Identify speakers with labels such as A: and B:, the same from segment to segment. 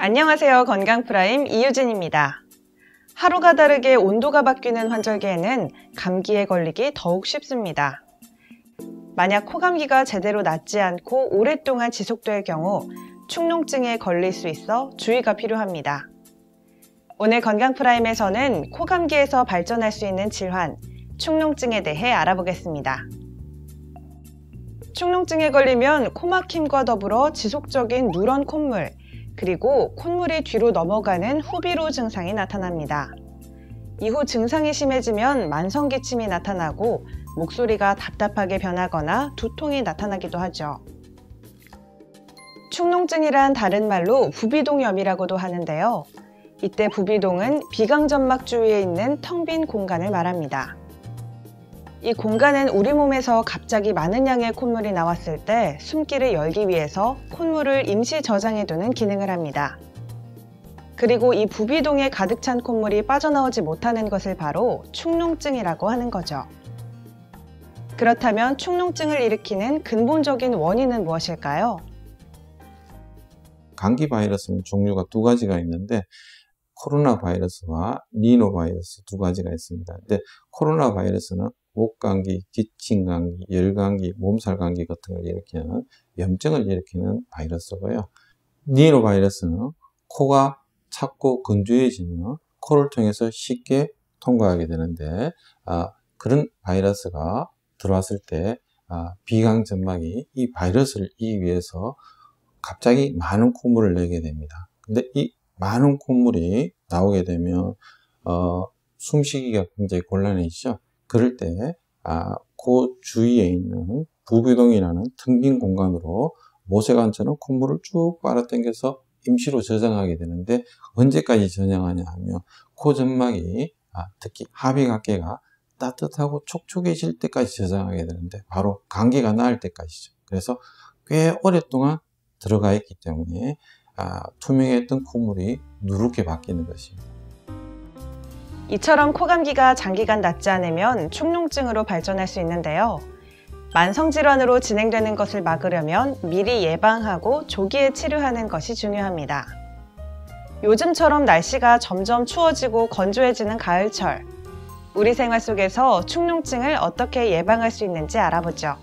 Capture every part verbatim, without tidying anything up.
A: 안녕하세요. 건강프라임 이유진입니다. 하루가 다르게 온도가 바뀌는 환절기에는 감기에 걸리기 더욱 쉽습니다. 만약 코감기가 제대로 낫지 않고 오랫동안 지속될 경우 축농증에 걸릴 수 있어 주의가 필요합니다. 오늘 건강프라임에서는 코감기에서 발전할 수 있는 질환, 축농증에 대해 알아보겠습니다. 축농증에 걸리면 코막힘과 더불어 지속적인 누런 콧물, 그리고 콧물이 뒤로 넘어가는 후비로 증상이 나타납니다. 이후 증상이 심해지면 만성기침이 나타나고 목소리가 답답하게 변하거나 두통이 나타나기도 하죠. 축농증이란 다른 말로 부비동염이라고도 하는데요. 이때 부비동은 비강점막 주위에 있는 텅 빈 공간을 말합니다. 이 공간은 우리 몸에서 갑자기 많은 양의 콧물이 나왔을 때 숨기를 열기 위해서 콧물을 임시 저장해두는 기능을 합니다. 그리고 이 부비동에 가득 찬 콧물이 빠져나오지 못하는 것을 바로 축농증이라고 하는 거죠. 그렇다면 축농증을 일으키는 근본적인 원인은 무엇일까요?
B: 감기 바이러스는 종류가 두 가지가 있는데 코로나 바이러스와 리노 바이러스 두 가지가 있습니다. 근데 코로나 바이러스는 목감기, 기침감기, 열감기, 몸살감기 같은 걸 일으키는 염증을 일으키는 바이러스고요. 리노 바이러스는 코가 찼고 건조해지면 코를 통해서 쉽게 통과하게 되는데 아, 그런 바이러스가 들어왔을 때 아, 비강점막이 이 바이러스를 이기기 위해서 갑자기 많은 콧물을 내게 됩니다. 근데 이 많은 콧물이 나오게 되면 어, 숨쉬기가 굉장히 곤란해지죠. 그럴 때 아, 코 주위에 있는 부비동이라는 텅 빈 공간으로 모세관처럼 콧물을 쭉 빨아당겨서 임시로 저장하게 되는데 언제까지 저장하냐 하면 코 점막이 아, 특히 하비각계가 따뜻하고 촉촉해질 때까지 저장하게 되는데 바로 감기가 나을 때까지죠. 그래서 꽤 오랫동안 들어가 있기 때문에 아, 투명했던 콧물이 누렇게 바뀌는 것입니다.
A: 이처럼 코감기가 장기간 낫지 않으면 축농증으로 발전할 수 있는데요. 만성질환으로 진행되는 것을 막으려면 미리 예방하고 조기에 치료하는 것이 중요합니다. 요즘처럼 날씨가 점점 추워지고 건조해지는 가을철, 우리 생활 속에서 축농증을 어떻게 예방할 수 있는지 알아보죠.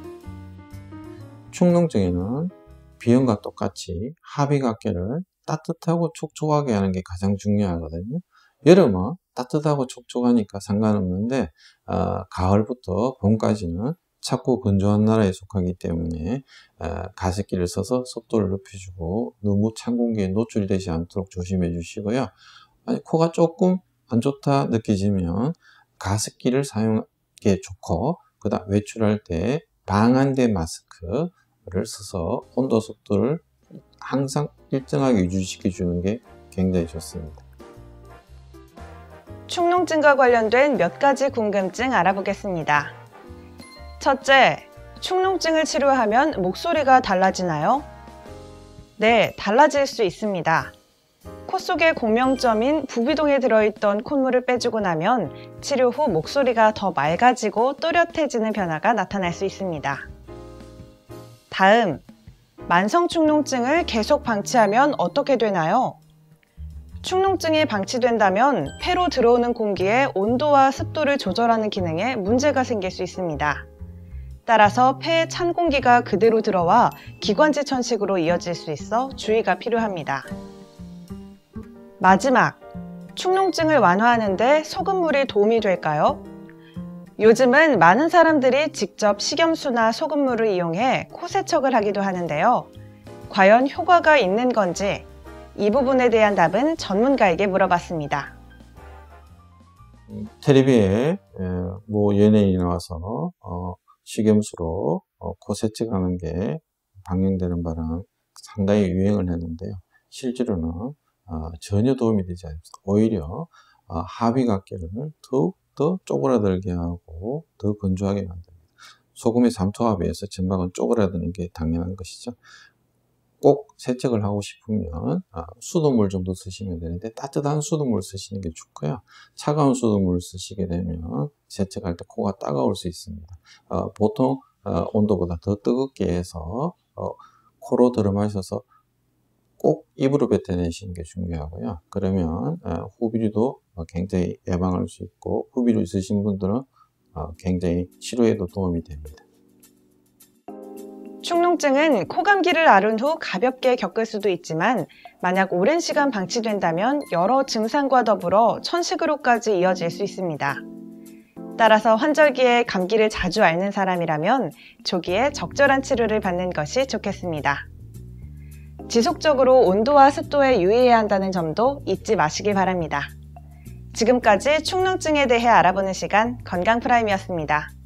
B: 축농증에는 비염과 똑같이 하비각계를 따뜻하고 촉촉하게 하는 게 가장 중요하거든요. 여름은 따뜻하고 촉촉하니까 상관없는데 어, 가을부터 봄까지는 찼고 건조한 나라에 속하기 때문에 어, 가습기를 써서 습도를 높여주고 너무 찬 공기에 노출되지 않도록 조심해 주시고요. 아니, 코가 조금 안 좋다 느껴지면 가습기를 사용하는 게 좋고 그 다음 외출할 때 방한대 마스크를 써서 온도 습도를 항상 일정하게 유지시켜 주는 게 굉장히 좋습니다.
A: 축농증과 관련된 몇 가지 궁금증 알아보겠습니다. 첫째, 축농증을 치료하면 목소리가 달라지나요? 네, 달라질 수 있습니다. 코 속의 공명점인 부비동에 들어있던 콧물을 빼주고 나면 치료 후 목소리가 더 맑아지고 또렷해지는 변화가 나타날 수 있습니다. 다음, 만성 축농증을 계속 방치하면 어떻게 되나요? 축농증이 방치된다면 폐로 들어오는 공기의 온도와 습도를 조절하는 기능에 문제가 생길 수 있습니다. 따라서 폐에 찬 공기가 그대로 들어와 기관지 천식으로 이어질 수 있어 주의가 필요합니다. 마지막, 축농증을 완화하는 데 소금물이 도움이 될까요? 요즘은 많은 사람들이 직접 식염수나 소금물을 이용해 코 세척을 하기도 하는데요. 과연 효과가 있는 건지 이 부분에 대한 답은 전문가에게 물어봤습니다.
B: 텔레비에 뭐 연예인이 나와서 어, 식염수로 어, 코 세척하는 게 방영되는 바람 상당히 유행을 했는데요. 실제로는 어, 전혀 도움이 되지 않습니다. 오히려 어, 하비각계를 더욱더 쪼그라들게 하고 더 건조하게 만듭니다. 소금의 삼투압에 의해서 점막은 쪼그라드는 게 당연한 것이죠. 꼭 세척을 하고 싶으면 아, 수돗물 정도 쓰시면 되는데 따뜻한 수돗물 쓰시는 게 좋고요. 차가운 수돗물 쓰시게 되면 세척할 때 코가 따가울 수 있습니다. 어, 보통 어, 온도보다 더 뜨겁게 해서 어, 코로 들어 마셔서 꼭 입으로 뱉어내시는 게 중요하고요. 그러면 후비류도 굉장히 예방할 수 있고, 후비류 있으신 분들은 굉장히 치료에도 도움이 됩니다.
A: 축농증은 코감기를 앓은 후 가볍게 겪을 수도 있지만 만약 오랜 시간 방치된다면 여러 증상과 더불어 천식으로까지 이어질 수 있습니다. 따라서 환절기에 감기를 자주 앓는 사람이라면 조기에 적절한 치료를 받는 것이 좋겠습니다. 지속적으로 온도와 습도에 유의해야 한다는 점도 잊지 마시길 바랍니다. 지금까지 축농증에 대해 알아보는 시간 건강프라임이었습니다.